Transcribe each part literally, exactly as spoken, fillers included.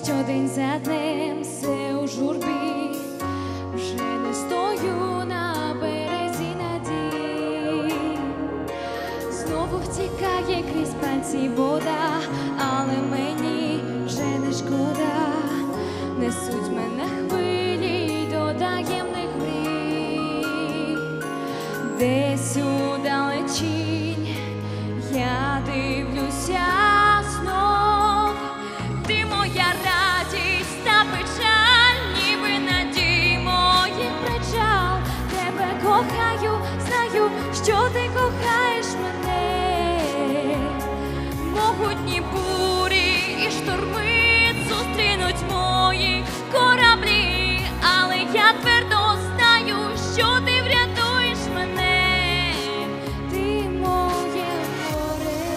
що день за днем все у журбі, вже не стою на березі надій. Знову втікає крізь пальці вода, але мені вже не шкода. Несуть мене хвилі до таємних мрій. Десь удалечінь я дивлюся знов. Ти моя радість та печаль, ніби надій моїх причал. Тебе кохаю, знаю, що ти кохаєш мене. Могутні бурі і шторми зустрінуть мої кораблі, але я твердо знаю, що ти врятуєш мене. Ти моє море.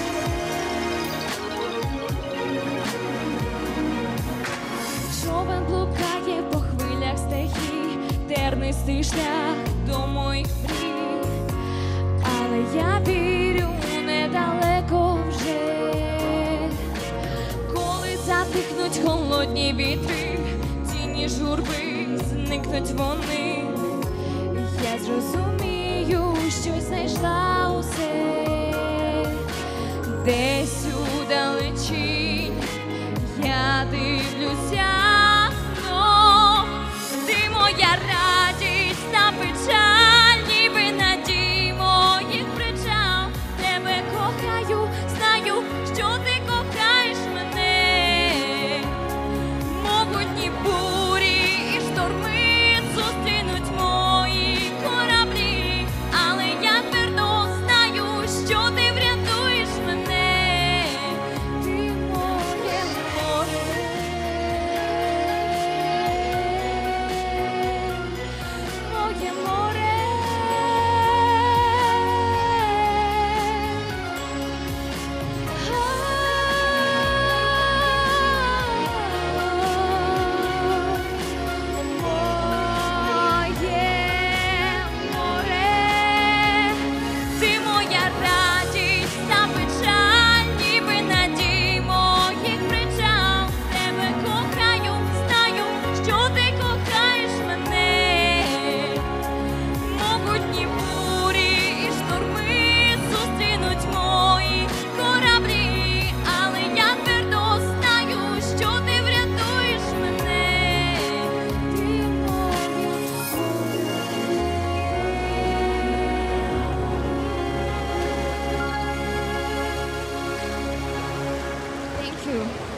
Човен блукає по хвилях стихій, тернистий шлях до моїх мрій, але я вірю недалеко вже. Коли затихнуть холодні вітри, тіні журби, зникнуть вони, я зрозумію, що знайшла усе. Десь удалечінь я дивлюся знов. Ти моя радість та печаль, ніби надій моїх причал. Тебе кохаю, знаю, що ти кохаєш мене. Могутні бурі і шторми зустрінуть мої кораблі, але я твердо знаю, що ти врятуєш мене. Ти моє море. Моє море. Моє море. Ти моя радість та печаль, ніби надій моїх причал. Тебе кохаю, знаю, що ти кохаєш мене. Могутні бурі і шторми зустрінуть мої кораблі, але я твердо знаю, що ти врятуєш мене. Ти моє Thank you.